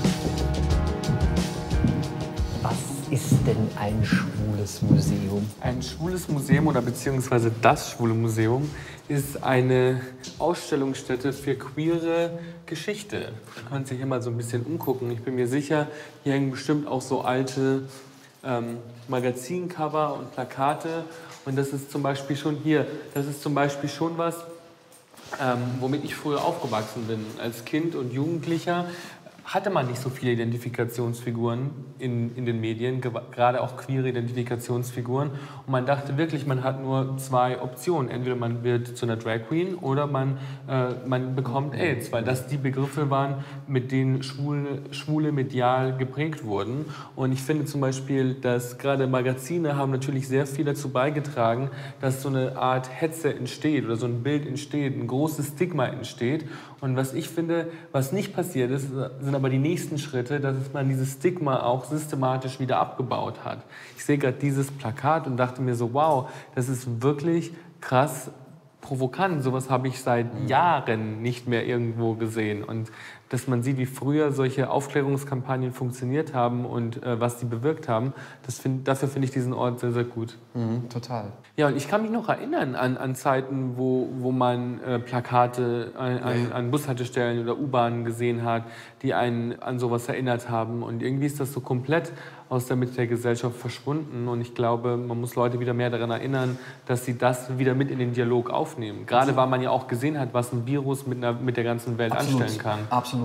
Was ist denn ein schwules Museum? Ein Ein schwules Museum oder beziehungsweise das Schwule Museum ist eine Ausstellungsstätte für queere Geschichte. Da kann man sich hier mal so ein bisschen umgucken. Ich bin mir sicher, hier hängen bestimmt auch so alte ähm, Magazincover und Plakate. Und das ist zum Beispiel schon hier, das ist zum Beispiel schon was, ähm, womit ich früher aufgewachsen bin. Als Kind und Jugendlicher hatte man nicht so viele Identifikationsfiguren in, in den Medien, gerade auch queere Identifikationsfiguren. Und man dachte wirklich, man hat nur zwei Optionen. Entweder man wird zu einer Drag Queen oder man, äh, man bekommt AIDS, weil das die Begriffe waren, mit denen Schwule, Schwule medial geprägt wurden. Und ich finde zum Beispiel, dass gerade Magazine haben natürlich sehr viel dazu beigetragen, dass so eine Art Hetze entsteht oder so ein Bild entsteht, ein großes Stigma entsteht. Und was ich finde, was nicht passiert ist, sind aber die nächsten Schritte, dass man dieses Stigma auch systematisch wieder abgebaut hat. Ich sehe gerade dieses Plakat und dachte mir so, wow, das ist wirklich krass provokant. Sowas habe ich seit Jahren nicht mehr irgendwo gesehen. Und dass man sieht, wie früher solche Aufklärungskampagnen funktioniert haben und äh, was die bewirkt haben, das find, dafür finde ich diesen Ort sehr, sehr gut. Mhm, total. Ja, und ich kann mich noch erinnern an, an Zeiten, wo, wo man äh, Plakate an, an, an Bushaltestellen oder U-Bahnen gesehen hat, die einen an sowas erinnert haben. Und irgendwie ist das so komplett aus der Mitte der Gesellschaft verschwunden. Und ich glaube, man muss Leute wieder mehr daran erinnern, dass sie das wieder mit in den Dialog aufnehmen. Gerade weil man ja auch gesehen hat, was ein Virus mit, einer, mit der ganzen Welt Absolut. anstellen kann. Absolut.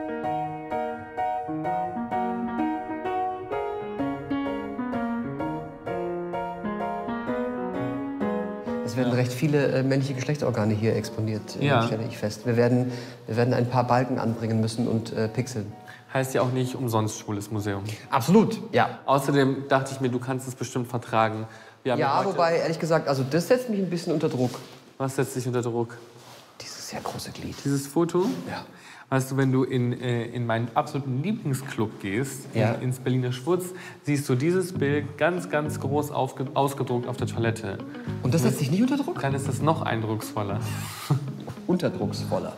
Es werden recht viele äh, männliche Geschlechtsorgane hier exponiert, äh, Ja. stelle ich fest. Wir werden, wir werden ein paar Balken anbringen müssen und äh, pixeln. Heißt ja auch nicht umsonst Schwules Museum. Absolut, ja. Außerdem dachte ich mir, du kannst es bestimmt vertragen. Wir haben Ja, heute, wobei, ehrlich gesagt, also das setzt mich ein bisschen unter Druck. Was setzt dich unter Druck? Dieses sehr große Glied. Dieses Foto? Ja. Weißt du, wenn du in, äh, in meinen absoluten Lieblingsclub gehst, Ja. in, ins Berliner Schwutz, siehst du dieses Bild ganz, ganz groß aufge ausgedruckt auf der Toilette. Und das setzt dich nicht unter Druck? Dann ist das noch eindrucksvoller. Unterdrucksvoller.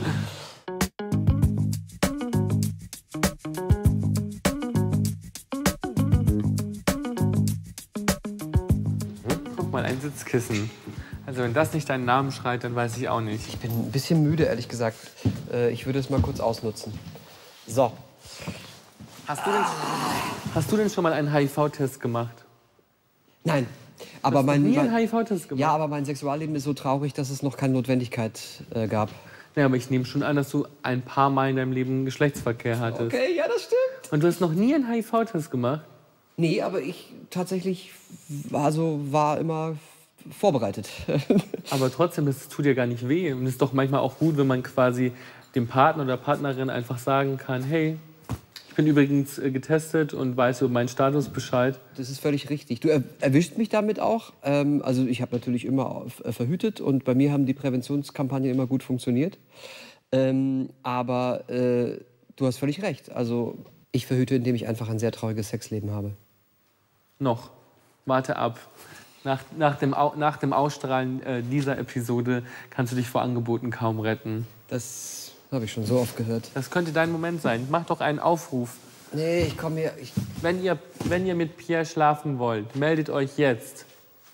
Guck mal, ein Sitzkissen. Also wenn das nicht deinen Namen schreit, dann weiß ich auch nicht. Ich bin ein bisschen müde, ehrlich gesagt. Äh, ich würde es mal kurz ausnutzen. So. Hast du denn, hast du denn schon mal einen H I V-Test gemacht? Nein. Aber Hast du mein, nie einen mein, H I V-Test gemacht? ja, aber mein Sexualleben ist so traurig, dass es noch keine Notwendigkeit äh, gab. Ja, aber ich nehme schon an, dass du ein paar Mal in deinem Leben Geschlechtsverkehr hattest. Okay, ja, das stimmt. Und du hast noch nie einen H I V-Test gemacht? Nee, aber ich tatsächlich also war immer vorbereitet. Aber trotzdem, das tut dir gar nicht weh. Und es ist doch manchmal auch gut, wenn man quasi dem Partner oder Partnerin einfach sagen kann, hey, ich bin übrigens äh, getestet und weiß über meinen Status Bescheid. Das ist völlig richtig. Du er erwischt mich damit auch. Ähm, also ich habe natürlich immer auf, äh, verhütet und bei mir haben die Präventionskampagnen immer gut funktioniert. Ähm, aber äh, du hast völlig recht. Also ich verhüte, indem ich einfach ein sehr trauriges Sexleben habe. Noch. Warte ab. Nach, nach, dem, Au nach dem Ausstrahlen äh, dieser Episode kannst du dich vor Angeboten kaum retten. Das habe ich schon so oft gehört. Das könnte dein Moment sein. Mach doch einen Aufruf. Nee, ich komme hier. Ich Wenn ihr, wenn ihr mit Pierre schlafen wollt, meldet euch jetzt.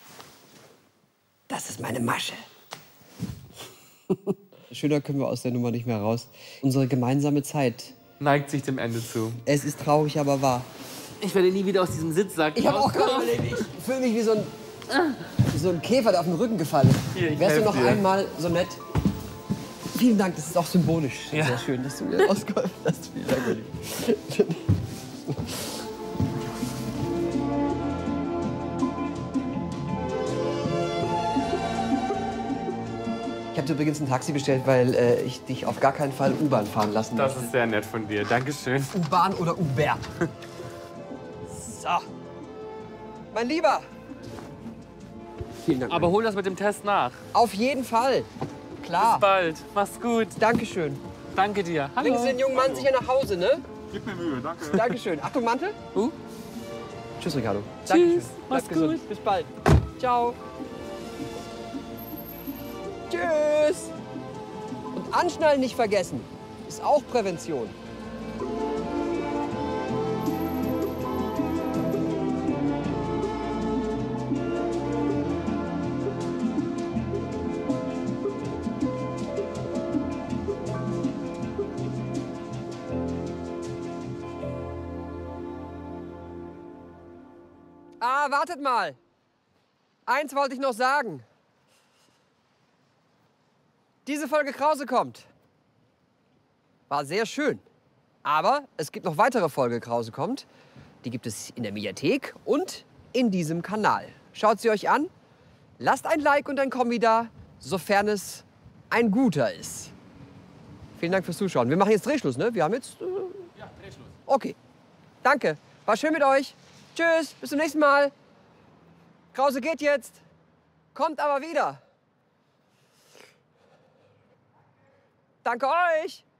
Das ist meine Masche. Schöner können wir aus der Nummer nicht mehr raus. Unsere gemeinsame Zeit. Neigt sich dem Ende zu. Es ist traurig, aber wahr. Ich werde nie wieder aus diesem Sitzsack Ich habe auch gerade überlegt, ich fühle mich wie so ein, wie so ein Käfer, der auf den Rücken gefallen ist. Hier, ich Wärst du helf noch dir. einmal so nett? Vielen Dank, das ist auch symbolisch. Ja. Sehr schön, dass du mir ausgeholfen hast. Vielen Dank, Olli. Ich habe dir übrigens ein Taxi bestellt, weil äh, ich dich auf gar keinen Fall U-Bahn fahren lassen Das möchte. ist sehr nett von dir. Dankeschön. U-Bahn oder Uber. So. Mein Lieber. Vielen Dank. Aber hol das mit dem Test nach. Auf jeden Fall. Klar. Bis bald. Mach's gut. Dankeschön. Danke dir. Hallo. Bringen Sie den jungen Mann sicher nach Hause, ne? Gib mir Mühe, danke. Dankeschön. Achtung, Mantel. Uh. Tschüss, Ricardo. Tschüss. Dankeschön. Mach's Bleib gesund. gut. Bis bald. Ciao. Tschüss. Und anschnallen nicht vergessen. Ist auch Prävention. Ja, wartet mal. Eins wollte ich noch sagen. Diese Folge Krause kommt. War sehr schön. Aber es gibt noch weitere Folge Krause kommt. Die gibt es in der Mediathek und in diesem Kanal. Schaut sie euch an. Lasst ein Like und ein Kommi da, sofern es ein guter ist. Vielen Dank fürs Zuschauen. Wir machen jetzt Drehschluss, ne? Wir haben jetzt... Äh Ja, Drehschluss. Okay. Danke. War schön mit euch. Tschüss. Bis zum nächsten Mal. Krause geht jetzt. Kommt aber wieder. Danke euch.